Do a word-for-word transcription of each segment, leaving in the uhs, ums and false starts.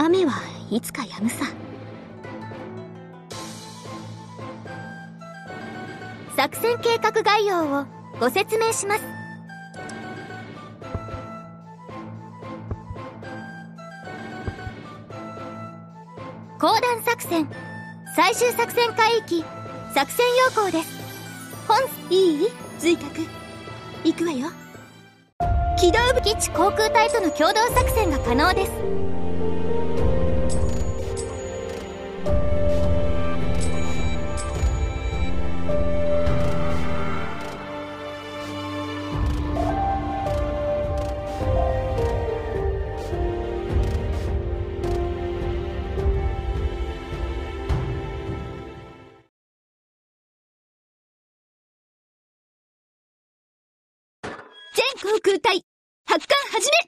雨はいつか止むさ。作戦計画概要をご説明します。講談作戦最終作戦海域作戦要項です。本いい随角行くわよ。機動部基地航空隊との共同作戦が可能です。全航空隊発艦始め。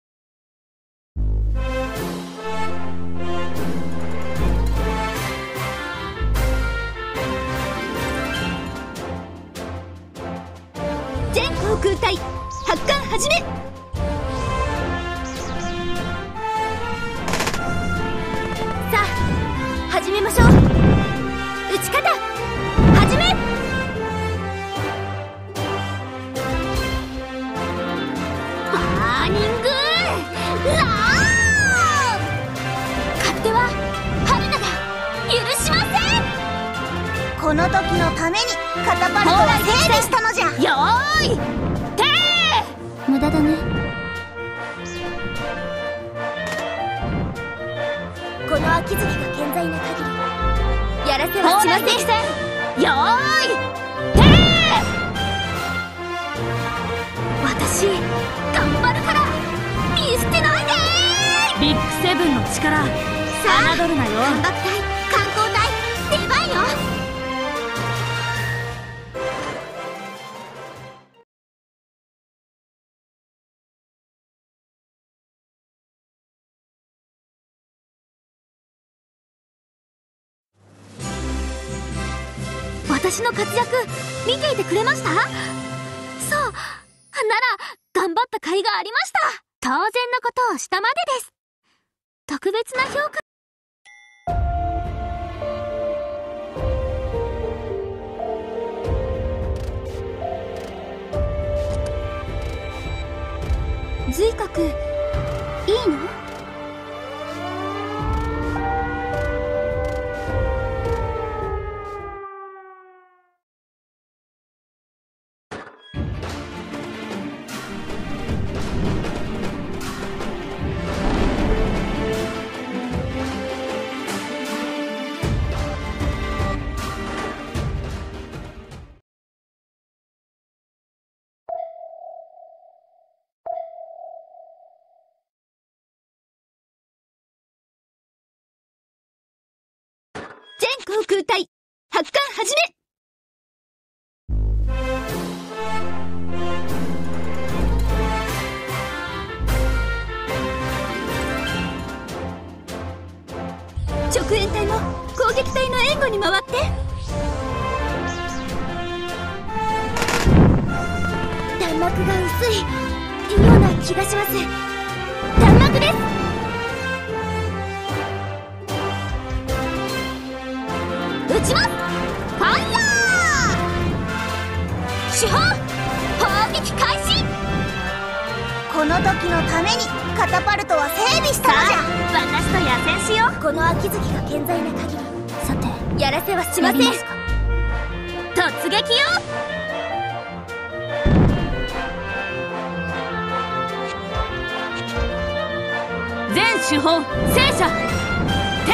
全航空隊発艦始め。さあ始めましょう。撃ち方始め。バーニングラー。勝手は春菜が許しません。 この時のためにカタパルトを整備したのじゃ。 よーいてー。無駄だね。 この秋月が健在な限りやらせはしません。よーいてー。私頑張るから見捨てないでー。ビッグセブンの力侮るなよ。 艦爆隊艦砲隊出番よ。 私の活躍見ていてくれました？そう、なら頑張った甲斐がありました。当然のことをしたまでです。特別な評価。随角いいの？全航空隊発艦始め。直援隊も攻撃隊の援護に回って。 弾幕が薄いような気がします。 弾幕です。撃ちます。ファイヤー。主砲砲撃開始。 この時のためにカタパルトは整備したのじゃ。 私と野戦しよう。 この秋月が健在な限りさてやらせはしません。突撃よ。全主砲戦車て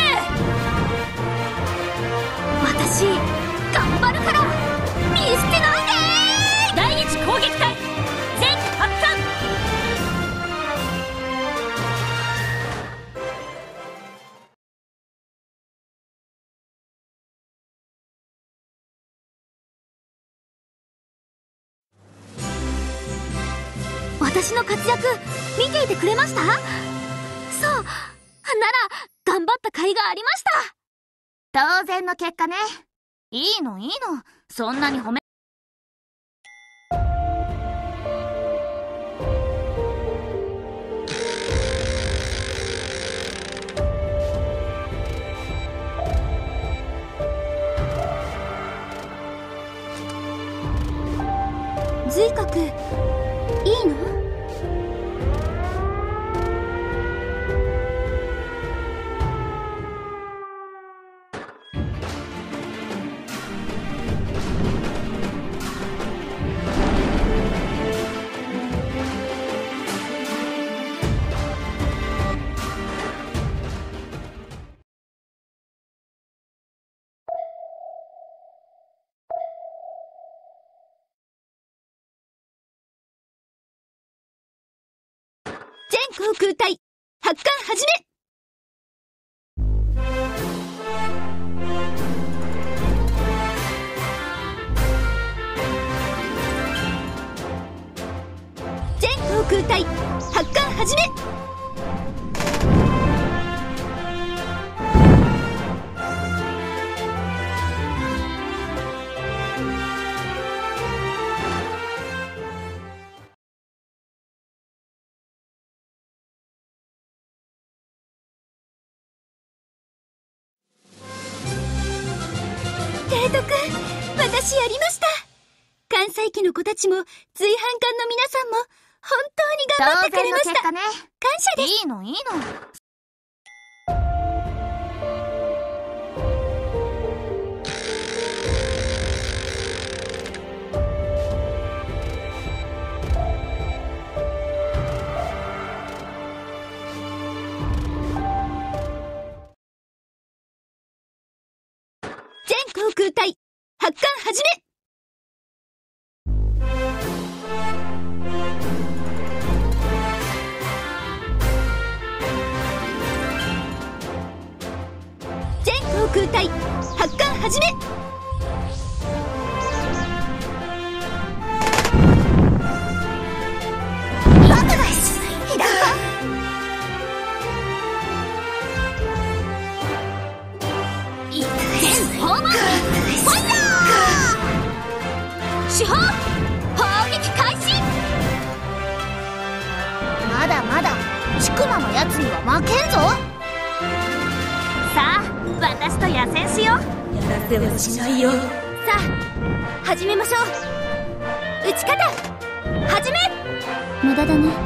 ー。私頑張るから見捨てないでー。第一攻撃隊全発艦。私の活躍見ていてくれました？そう、なら頑張った甲斐がありました。当然の結果ね。いいのいいの、そんなに褒め。 髄核いいの？全航空隊発艦始め。全航空隊発艦始め。提督、私やりました。関西機の子たちも随伴艦の皆さんも本当に頑張ってくれました。 当然の結果ね。 感謝です。 いいのいいの。 全航空隊発艦始め。全航空隊発艦始め。 バカだしひだ全砲丸ファイヤー。主砲砲撃開始。まだまだちくまのやつには負けんぞ。さあ私と野戦しよう。 やらせはしないよ。 さあ始めましょう。撃ち方始め。無駄だね。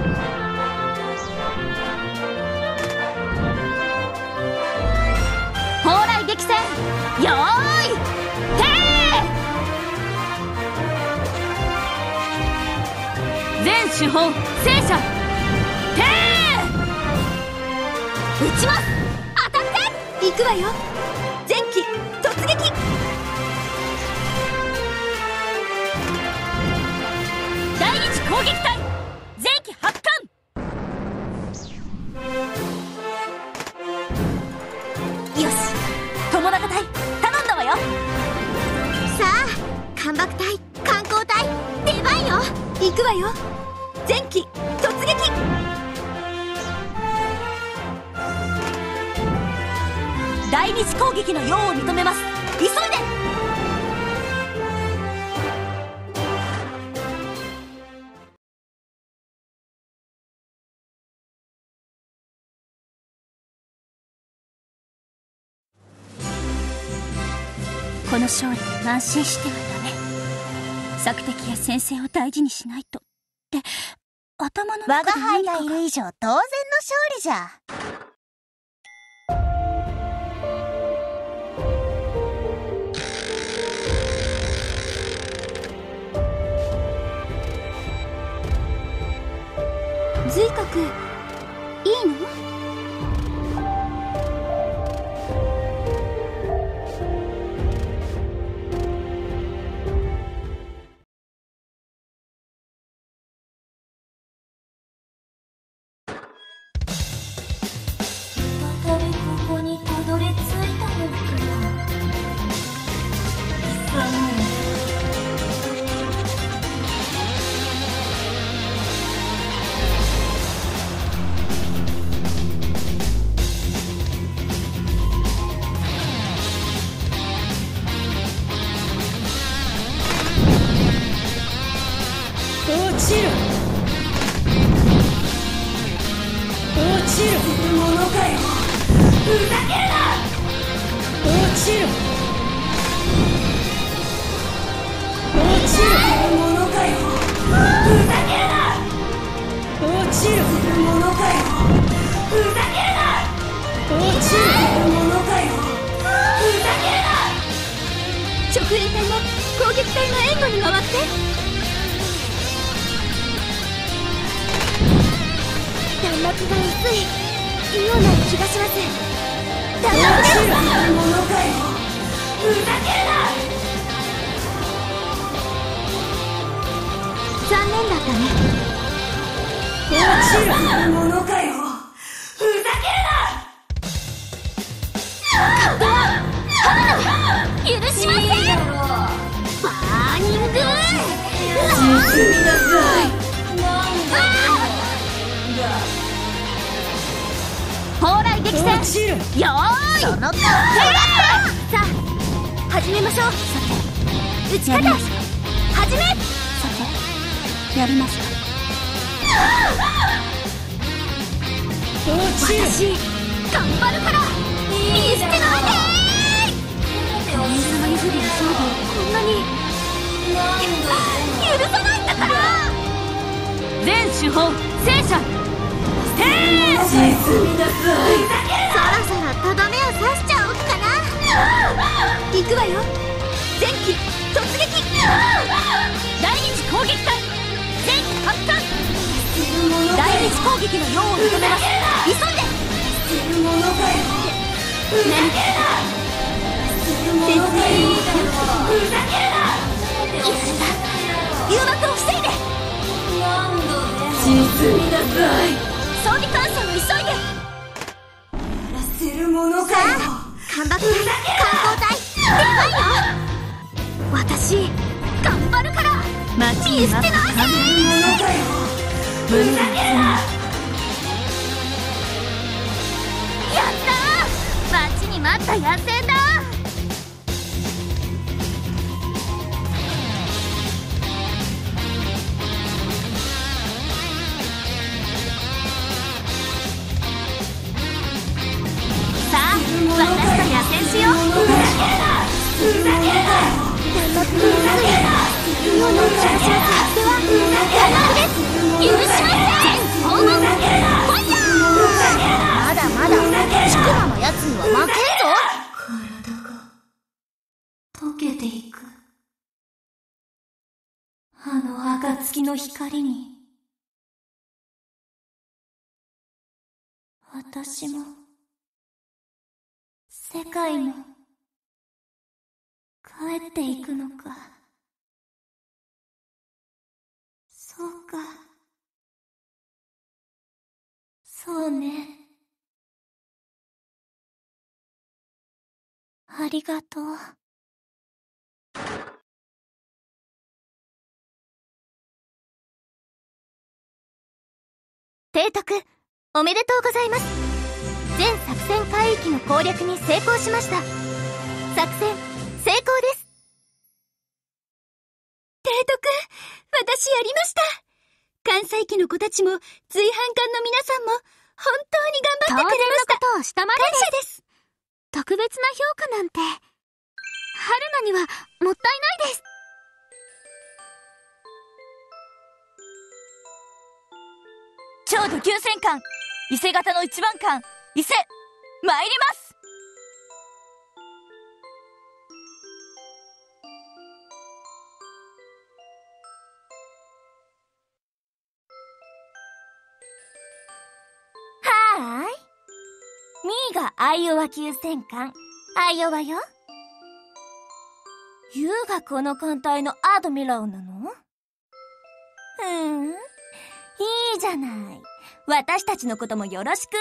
砲雷撃戦よーいてー。全主砲戦車てー。撃ちます。当たって行くわよ。前期突撃。 第一攻撃隊前期発艦。よし友中隊頼んだわよ。さあ関爆隊観光隊出番よ。 行くわよ。前期突撃。 第二次攻撃の用を認めます。急いで。この勝利に安心してはダメ。索敵や先生を大事にしないとって頭の中で何かが。我が輩がいる以上当然の勝利じゃ。 髄核いいの？ 再びここにたどり着いたのかな。 落ちる落ちるものかよ。ふざけるな。落ちる落ちるものかよ。 直衛隊も攻撃隊の援護に回って。弾幕が薄いような気がします。弾幕です。 ものかよ、ふざけるな。 残念だったね。 落ちるものかよ、ふざけるな。 許しません。バーニング進みなさい。 蓬莱激戦、 落ちる。 よーい、その顔。さあ始めましょう。さて打ち方始め。 さてやりますか。 落ちる。 私頑張るから見捨てないで。お姉様譲りの勝負をこんなに許さないんだから。 全手法戦車停止。 進みなさい。 そろそろとどめを刺しちゃおうかな。行くわよ。前期突撃。 第二次攻撃隊前期発艦。第二次攻撃の用を認めます。急いで。 何か先生、誘惑を防いで。 進みなさい。 装備完成を急いで。 やらせるものかよ。 干ばつ隊、観光隊、出番よ。私頑張るから見捨てないで。 ものかよ、ふざけるな。 やったー、待ちに待った野戦だ。さあ私と野戦しよう。 ふざけるな。ふざけるな。 弾幕に薄いような気がします。では弾幕です。許しません。全訪問ファイヤー。まだまだシクマのやつには負けんぞ。 体が溶けていく。あの暁の光に私も世界も帰っていくのか。そうか。そうね。ありがとう。 提督おめでとうございます。全作戦海域の攻略に成功しました。作戦成功です。提督、私やりました。関西機の子たちも随伴艦の皆さんも本当に頑張ってくれました。当然のことをしたまでです。感謝です。特別な評価なんて春菜にはもったいないです。 超土級戦艦伊勢型の一番艦伊勢参ります。 はーい。みーがアイオワ級戦艦アイオワよ。ユーがこの艦隊のアドミラルなの？ふーん、いいじゃない。私たちのこともよろしく。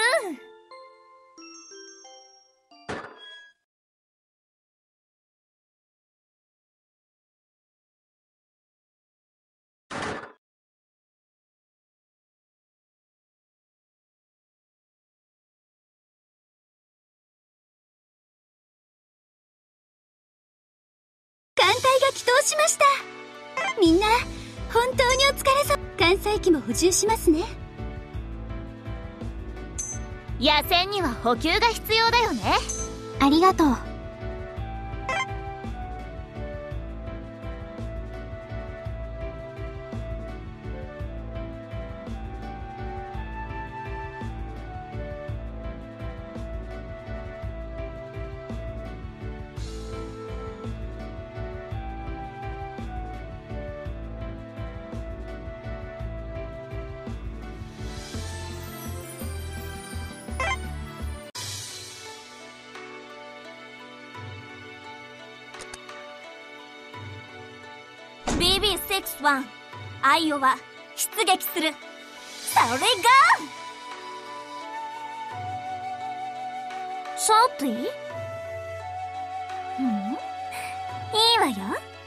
艦隊が帰投しました。みんな本当にお疲れさ。艦載機も補充しますね。野戦には補給が必要だよね。ありがとう。 ビービーろくじゅういち アイオワ出撃する。それがショーティー。うん、いいわよ。